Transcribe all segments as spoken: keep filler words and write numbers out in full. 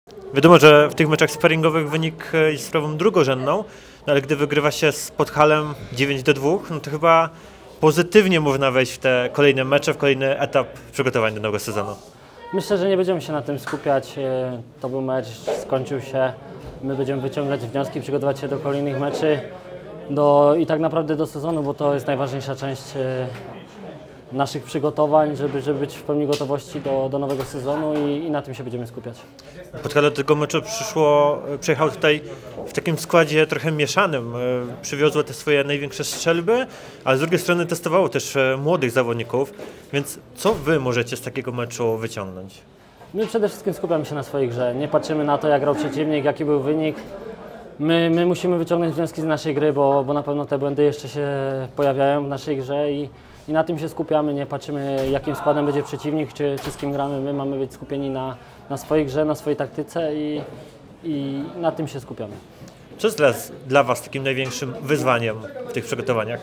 Wiadomo, że w tych meczach sparingowych wynik jest sprawą drugorzędną, no ale gdy wygrywa się z Podhalem dziewięć do dwóch, no to chyba pozytywnie można wejść w te kolejne mecze, w kolejny etap przygotowań do nowego sezonu. Myślę, że nie będziemy się na tym skupiać. To był mecz, skończył się. My będziemy wyciągać wnioski, przygotować się do kolejnych meczy do, i tak naprawdę do sezonu, bo to jest najważniejsza część naszych przygotowań, żeby, żeby być w pełni gotowości do, do nowego sezonu i, i na tym się będziemy skupiać. Podhale do tego meczu przyszło, przyjechał tutaj w takim składzie trochę mieszanym. Przywiozło te swoje największe strzelby, ale z drugiej strony testowało też młodych zawodników, więc co wy możecie z takiego meczu wyciągnąć? My przede wszystkim skupiamy się na swojej grze. Nie patrzymy na to, jak grał przeciwnik, jaki był wynik. My, my musimy wyciągnąć wnioski z naszej gry, bo, bo na pewno te błędy jeszcze się pojawiają w naszej grze i, i na tym się skupiamy. Nie patrzymy, jakim składem będzie przeciwnik, czy, czy z kim gramy. My mamy być skupieni na, na swojej grze, na swojej taktyce i, i na tym się skupiamy. Co jest dla, dla was takim największym wyzwaniem w tych przygotowaniach?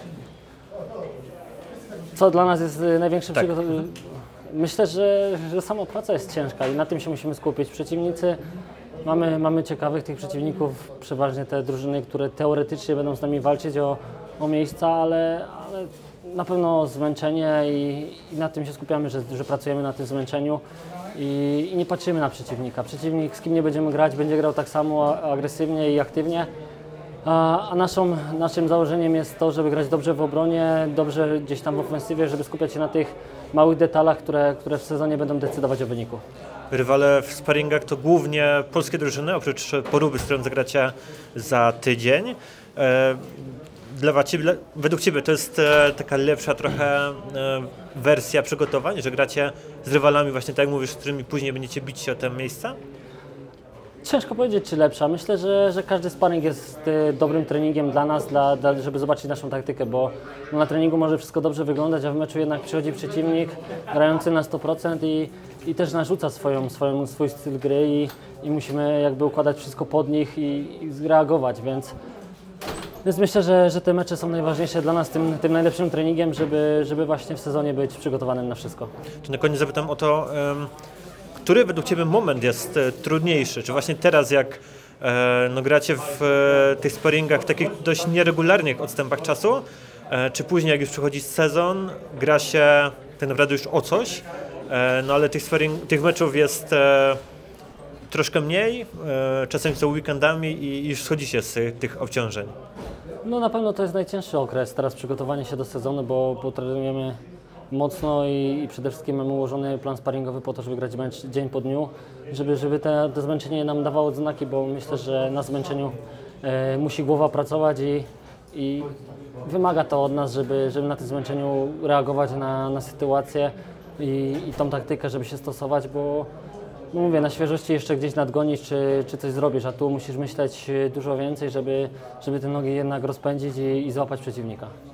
Co dla nas jest największym tak. przygotowaniem? Myślę, że, że sama praca jest ciężka i na tym się musimy skupić. Przeciwnicy, mamy, mamy ciekawych tych przeciwników, przeważnie te drużyny, które teoretycznie będą z nami walczyć o, o miejsca, ale, ale na pewno zmęczenie i, i na tym się skupiamy, że, że pracujemy na tym zmęczeniu i, i nie patrzymy na przeciwnika. Przeciwnik, z kim nie będziemy grać, będzie grał tak samo agresywnie i aktywnie. A, a naszą, naszym założeniem jest to, żeby grać dobrze w obronie, dobrze gdzieś tam w ofensywie, żeby skupiać się na tych małych detalach, które, które w sezonie będą decydować o wyniku. Rywale w sparingach to głównie polskie drużyny, oprócz Poruby, z którą zagracie za tydzień. E, dla ciebie, według Ciebie to jest e, taka lepsza trochę e, wersja przygotowań, że gracie z rywalami właśnie tak jak mówisz, z którymi później będziecie bić się o te miejsca? Ciężko powiedzieć, czy lepsza. Myślę, że, że każdy sparring jest y, dobrym treningiem dla nas, dla, dla, żeby zobaczyć naszą taktykę, bo no, na treningu może wszystko dobrze wyglądać, a w meczu jednak przychodzi przeciwnik grający na sto procent i, i też narzuca swoją, swoją, swój styl gry i, i musimy jakby układać wszystko pod nich i, i zreagować, więc, więc myślę, że, że te mecze są najważniejsze dla nas, tym, tym najlepszym treningiem, żeby, żeby właśnie w sezonie być przygotowanym na wszystko. To na koniec zapytam o to, um... który według Ciebie moment jest e, trudniejszy? Czy właśnie teraz, jak e, no, gracie w e, tych sparingach w takich dość nieregularnych odstępach czasu, e, czy później, jak już przychodzi sezon, gra się tak naprawdę już o coś, e, no ale tych, sparing, tych meczów jest e, troszkę mniej, e, czasem są weekendami i już schodzi się z tych obciążeń? No na pewno to jest najcięższy okres, teraz przygotowanie się do sezonu, bo, bo trenujemy mocno i, i przede wszystkim mamy ułożony plan sparingowy po to, żeby grać mecz dzień po dniu, żeby, żeby te, to zmęczenie nam dawało znaki, bo myślę, że na zmęczeniu e, musi głowa pracować i, i wymaga to od nas, żeby, żeby na tym zmęczeniu reagować na, na sytuację i, i tą taktykę, żeby się stosować, bo no mówię, na świeżości jeszcze gdzieś nadgonisz, czy, czy coś zrobisz, a tu musisz myśleć dużo więcej, żeby, żeby te nogi jednak rozpędzić i, i złapać przeciwnika.